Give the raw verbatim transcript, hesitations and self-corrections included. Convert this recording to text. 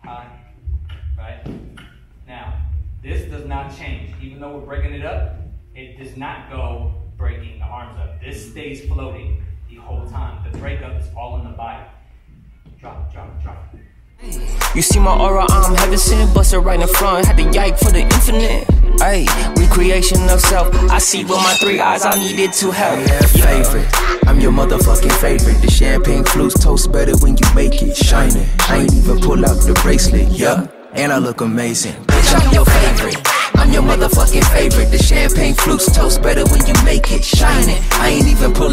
high, right? Now, this does not change. Even though we're breaking it up, it does not go breaking the arms up. This stays floating the whole time. The breakup is all in the body. Drop, drop, drop. You see my aura, I'm heaven sent, busted right in front, had to yike for the infinite. Ayy, recreation of self, I see with my three eyes, I needed to help. Yeah, favorite, I'm your motherfucking favorite. The champagne flutes toast better when you make it shining. I ain't even pull out the bracelet, yeah, and I look amazing. Bitch, I'm your favorite, I'm your motherfucking favorite. The champagne flutes toast better when you make it shining. I ain't even pull